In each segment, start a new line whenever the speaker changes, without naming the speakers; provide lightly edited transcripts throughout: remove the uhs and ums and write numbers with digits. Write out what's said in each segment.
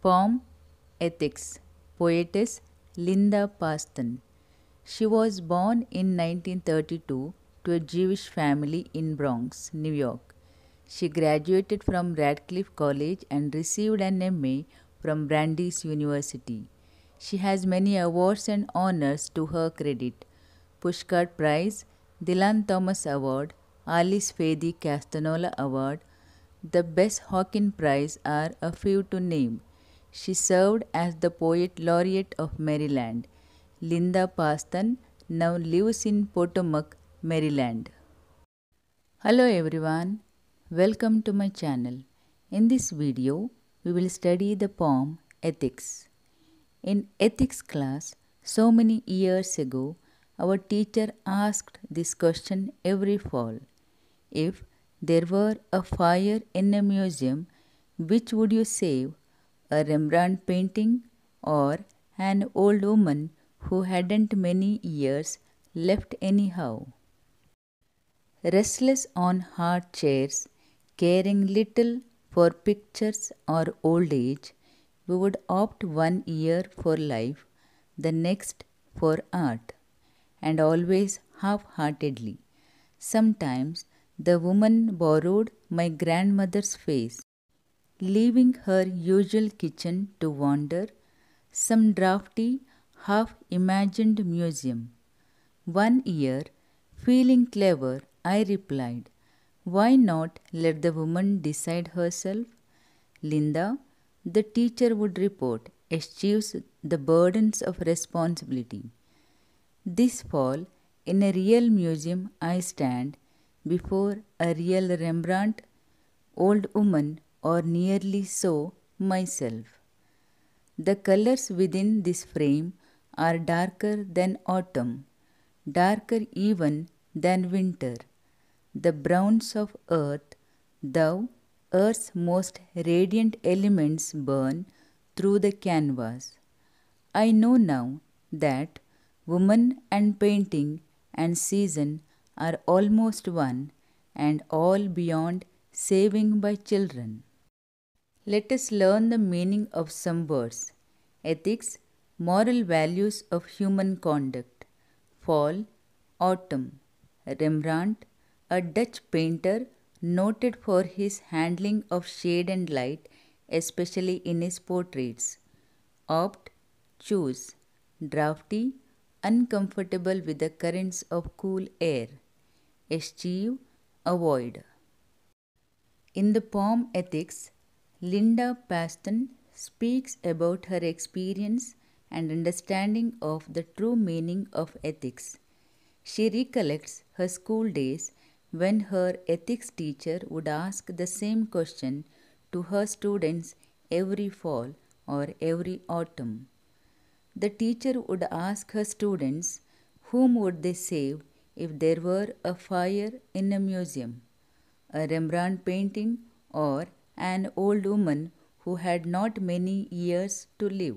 Poem Ethics, poetess Linda Paston. She was born in 1932 to a Jewish family in Bronx, New York. She graduated from Radcliffe College and received an MA from Brandeis University. She has many awards and honors to her credit: Pushcart Prize, Dylan Thomas Award, Alice Fahy Castanola Award. The Bess Hawkins Prize are a few to name. She served as the Poet Laureate of Maryland. Linda Paston now lives in Potomac, Maryland. Hello everyone, welcome to my channel. In this video, we will study the poem Ethics. In ethics class, so many years ago, our teacher asked this question every fall. If there were a fire in a museum, which would you save? A Rembrandt painting or an old woman who hadn't many years left anyhow? Restless on hard chairs, caring little for pictures or old age, we would opt 1 year for life, the next for art, and always half-heartedly. Sometimes the woman borrowed my grandmother's face, leaving her usual kitchen to wander some drafty, half-imagined museum. 1 year, feeling clever, I replied, "Why not let the woman decide herself?" Linda, the teacher would report, eschews the burdens of responsibility. This fall, in a real museum, I stand before a real Rembrandt, old woman, or nearly so myself. The colors within this frame are darker than autumn, darker even than winter. The browns of earth, though earth's most radiant elements burn through the canvas. I know now that woman and painting and season are almost one and all beyond saving by children. Let us learn the meaning of some words. Ethics, moral values of human conduct. Fall, autumn. Rembrandt, a Dutch painter noted for his handling of shade and light, especially in his portraits. Opt, choose. Drafty, uncomfortable with the currents of cool air. Eschew, avoid. In the poem Ethics, Linda Paston speaks about her experience and understanding of the true meaning of ethics. She recollects her school days when her ethics teacher would ask the same question to her students every fall or every autumn. The teacher would ask her students whom would they save if there were a fire in a museum, a Rembrandt painting, or an old woman who had not many years to live.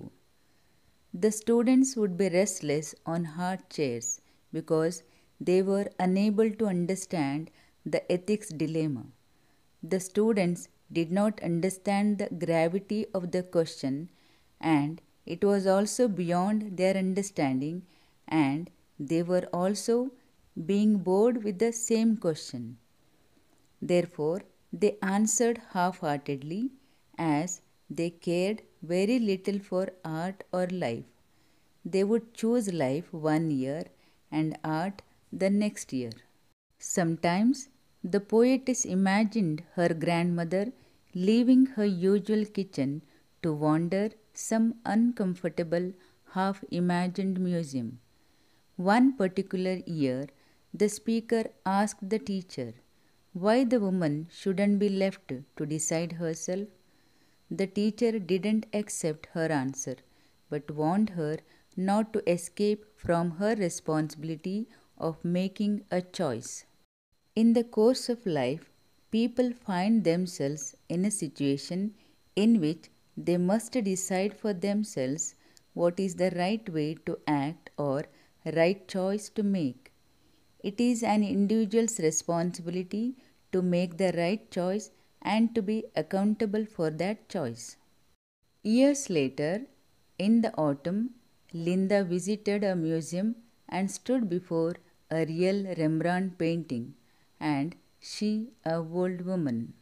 The students would be restless on hard chairs because they were unable to understand the ethics dilemma. The students did not understand the gravity of the question, and it was also beyond their understanding, and they were also being bored with the same question. Therefore, they answered half-heartedly, as they cared very little for art or life. They would choose life 1 year and art the next year. Sometimes the poetess imagined her grandmother leaving her usual kitchen to wander some uncomfortable, half-imagined museum. One particular year, the speaker asked the teacher why the woman shouldn't be left to decide herself. The teacher didn't accept her answer, but warned her not to escape from her responsibility of making a choice. In the course of life, people find themselves in a situation in which they must decide for themselves what is the right way to act or right choice to make. It is an individual's responsibility to make the right choice and to be accountable for that choice. Years later, in the autumn, Linda visited a museum and stood before a real Rembrandt painting, and she, a old woman.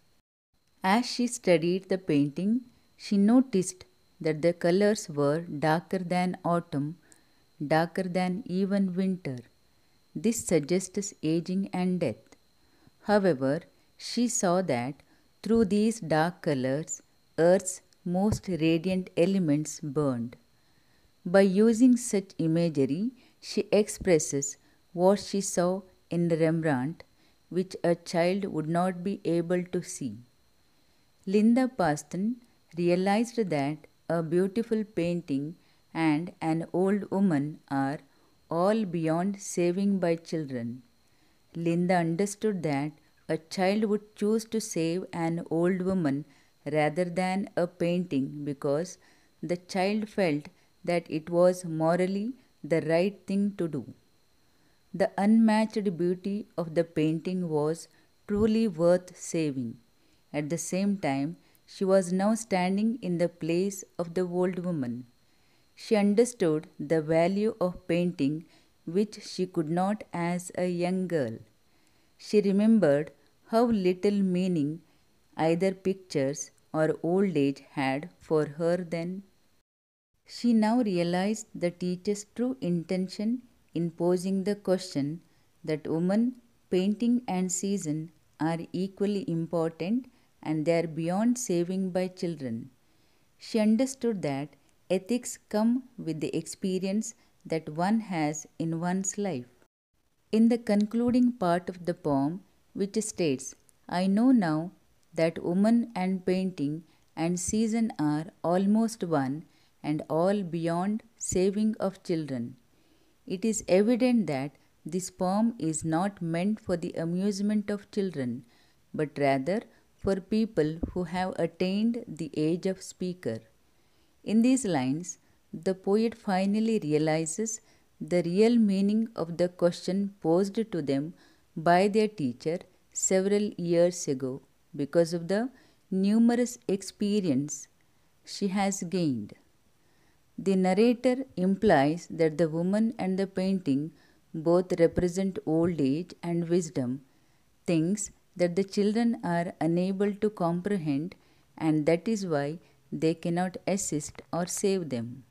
As she studied the painting, she noticed that the colors were darker than autumn, darker than even winter. This suggests aging and death. However, she saw that through these dark colors, Earth's most radiant elements burned. By using such imagery, she expresses what she saw in Rembrandt, which a child would not be able to see. Linda Paston realized that a beautiful painting and an old woman are all beyond saving by children. Linda understood that a child would choose to save an old woman rather than a painting because the child felt that it was morally the right thing to do. The unmatched beauty of the painting was truly worth saving. At the same time, she was now standing in the place of the old woman. She understood the value of painting which she could not as a young girl. She remembered how little meaning either pictures or old age had for her then. She now realized the teacher's true intention in posing the question that woman, painting, and season are equally important and they are beyond saving by children. She understood that ethics come with the experience that one has in one's life. In the concluding part of the poem, which states, I know now that woman and painting and season are almost one and all beyond saving of children. It is evident that this poem is not meant for the amusement of children, but rather for people who have attained the age of speaker. In these lines, the poet finally realizes the real meaning of the question posed to them by their teacher several years ago because of the numerous experience she has gained. The narrator implies that the woman and the painting both represent old age and wisdom, things that the children are unable to comprehend, and that is why they cannot assist or save them.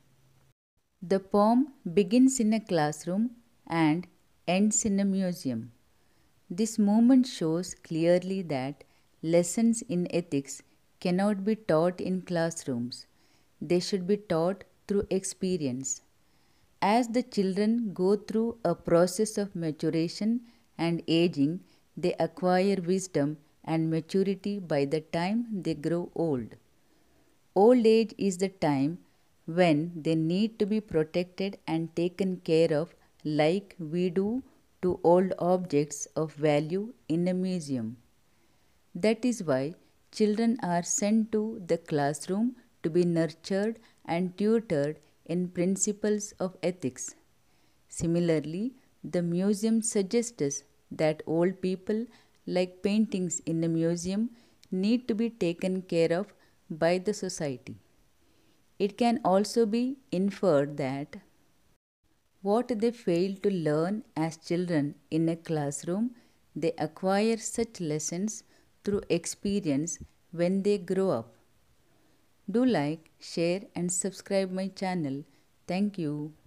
The poem begins in a classroom and ends in a museum. This moment shows clearly that lessons in ethics cannot be taught in classrooms. They should be taught through experience. As the children go through a process of maturation and aging, they acquire wisdom and maturity by the time they grow old. Old age is the time when they need to be protected and taken care of like we do to old objects of value in a museum. That is why children are sent to the classroom to be nurtured and tutored in principles of ethics. Similarly, the museum suggests that old people, like paintings in a museum, need to be taken care of by the society. It can also be inferred that what they fail to learn as children in a classroom, they acquire such lessons through experience when they grow up. Do like, share, and subscribe my channel. Thank you.